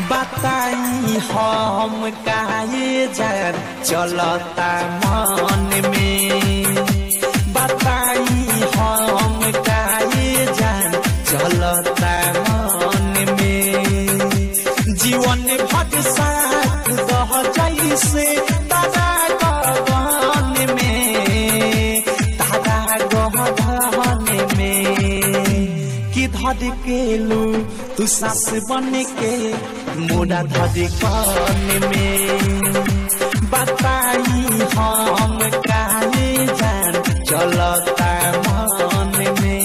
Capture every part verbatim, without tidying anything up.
बताई हम काहे जान चलता मन में, बताई हम काहे जान चलता मन में। जीवन भर साथ दह जैसे तारा गगन में, तारा गगन में कि धर के लू तू सास बन के मोरा धड़कन में। बताई हम काहे जान चलता मन में।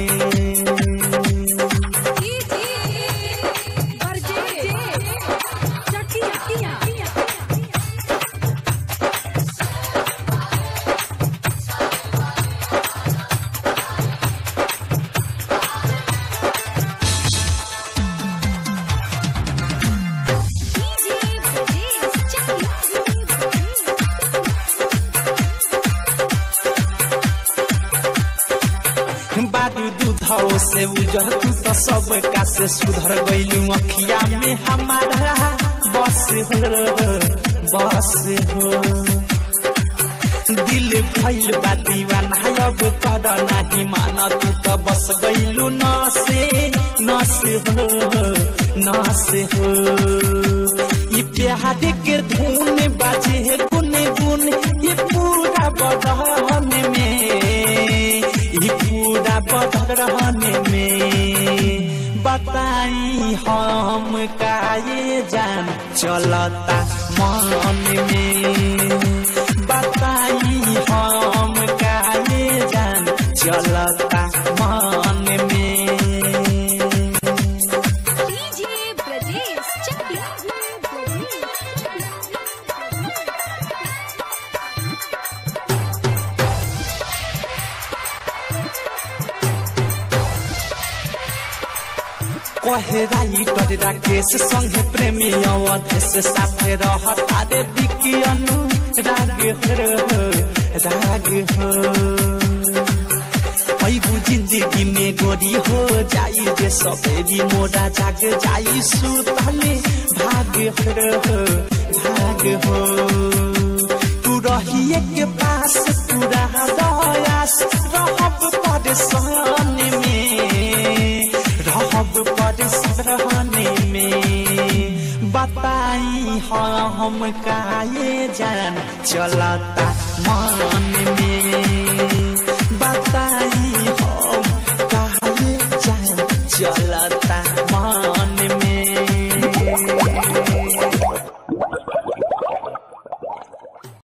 दूधौ से उजर तू तो सब का से सुधर गईलू अखिया में हमारा बस हो बस हो। दिल फैल बा दीवाना अब कर नहीं माना तू तो बस गईलू नसे नस हो नस हो। ये प्यार के धुन बाजे गुन गुन ये पूरा बदन में, ये पूरा बदन में। बताई हम काहे जान चलता मन में, बताई हम काहे जान चलता मन में। कहे राइटर राकेश संगे प्रेमी अवधेश साथे रहता रे बिकी अनु राग हो राग हो। ऐबू जिंदगी में गोरी हो जाई जे सवेरी मोरा जाग जाई सुतले भाग हो भाग हो। तू रहिए के पास पूरा दयास रहब परेशान में, रहब परेशान में। बताई हम काहे जान चलता मन में, बताई हम काहे जान चल